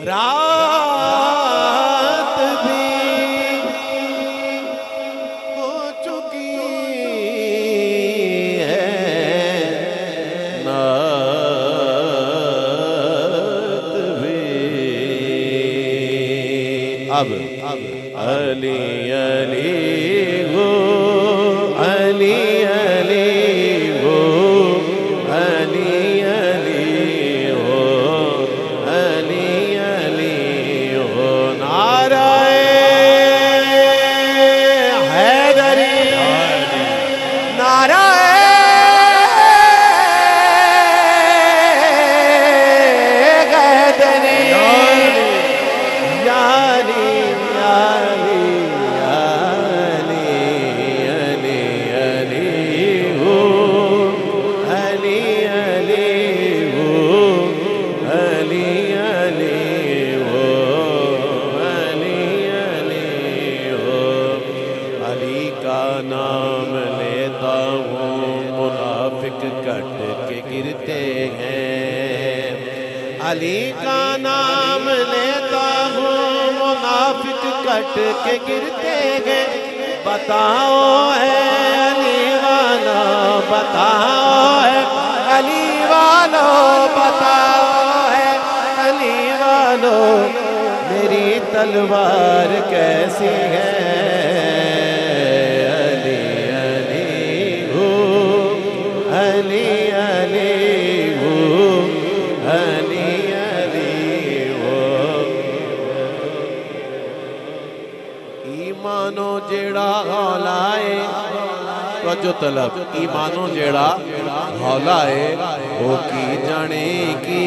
رات بھی ہو چکی ہے نعت بھی اب علی علی وہ علی علی وہ علی علی وہ علی علی وہ نعرہ حیدری نعرہ حیدری یاری یاری یاری علی علی ہو علی علی ہو علی علی ہو علی علی ہو علی کا نام لیتا ہوں منافق کٹ کے گرتے ہیں علی کا نام لیتا ہوں منافق کٹ کے گرتے ہیں بتاؤ ہے علی والو بتاؤ ہے علی والو بتاؤ ہے علی والو میری تلوار کیسی ہے علی علی ہو علی علی ہو علی ایمانو جیڑا ہولائے توجہ طلب ایمانو جیڑا ہولائے وہ کی جانے کی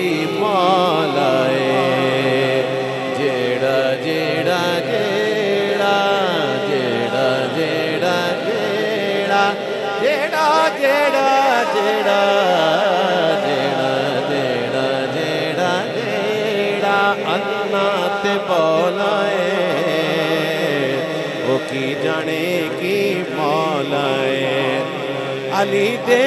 مولائے جیڑا جیڑا جیڑا جیڑا جیڑا جیڑا جیڑا جیڑا جیڑا جیڑا جیڑا جیڑا جیڑا انا تے بولائے وہ کی جانے کی مولائے علی دے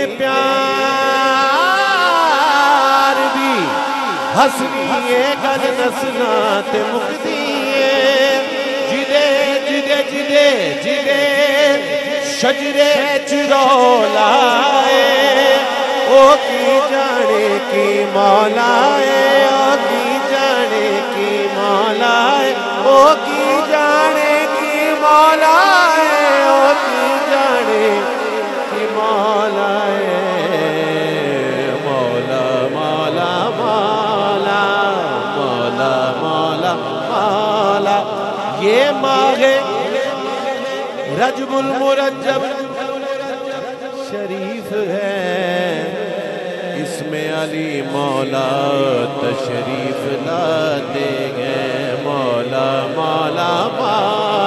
پیار بھی حسنیے گل نسلات مقدیے جدے جدے جدے جدے شجرے چرولائے وہ کی جانے کی مولائے وہ کی جانے کی مولائے وہ کی جانے کی مولائے وہ کی جانے کی مولائے مولا مولا مولا مولا مولا مولا یہ ماہ رجب المرجب شریف ہے اس میں علی مولا تشریف لاتے ہیں مولا مولا مولا